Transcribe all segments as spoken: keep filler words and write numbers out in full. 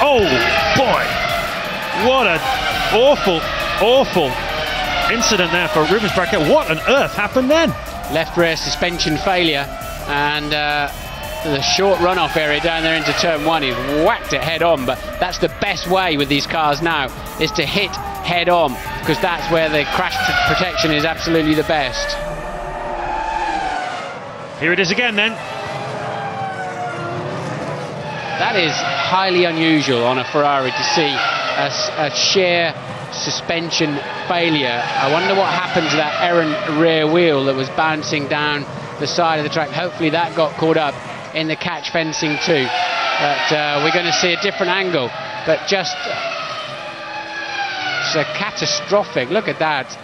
Oh boy, what an awful, awful incident there for Rubens Barrichello. What on earth happened then? Left rear suspension failure, and uh, the short runoff area down there into turn one, he's whacked it head on. But that's the best way with these cars now, is to hit head on, because that's where the crash protection is absolutely the best. Here it is again then. That is highly unusual on a Ferrari to see a, a sheer suspension failure. I wonder what happened to that errant rear wheel that was bouncing down the side of the track. Hopefully that got caught up in the catch fencing too. But uh, we're going to see a different angle. But just it's a catastrophic. Look at that.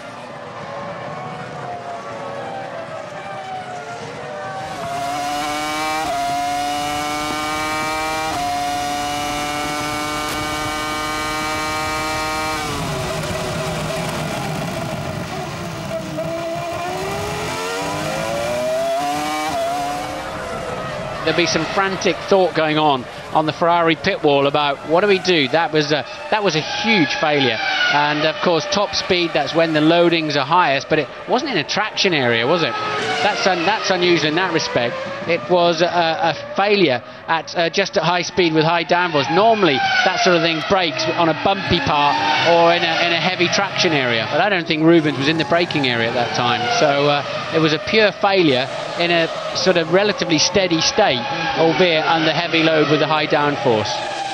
There'll be some frantic thought going on on the Ferrari pit wall about what do we do. That was a, that was a huge failure, and of course top speed, that's when the loadings are highest, but it wasn't in a traction area, was it? That's un, that's unusual in that respect. It was a, a failure at uh, just at high speed with high downforce. Normally that sort of thing breaks on a bumpy part or in a, in a heavy traction area, but I don't think Rubens was in the braking area at that time, so uh, it was a pure failure in a sort of relatively steady state, albeit under heavy load with a high downforce.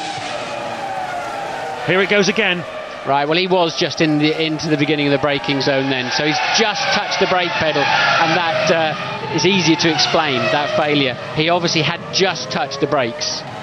Here it goes again. Right, well, he was just in the into the beginning of the braking zone then, so he's just touched the brake pedal, and that uh, is easier to explain, that failure. He obviously had just touched the brakes.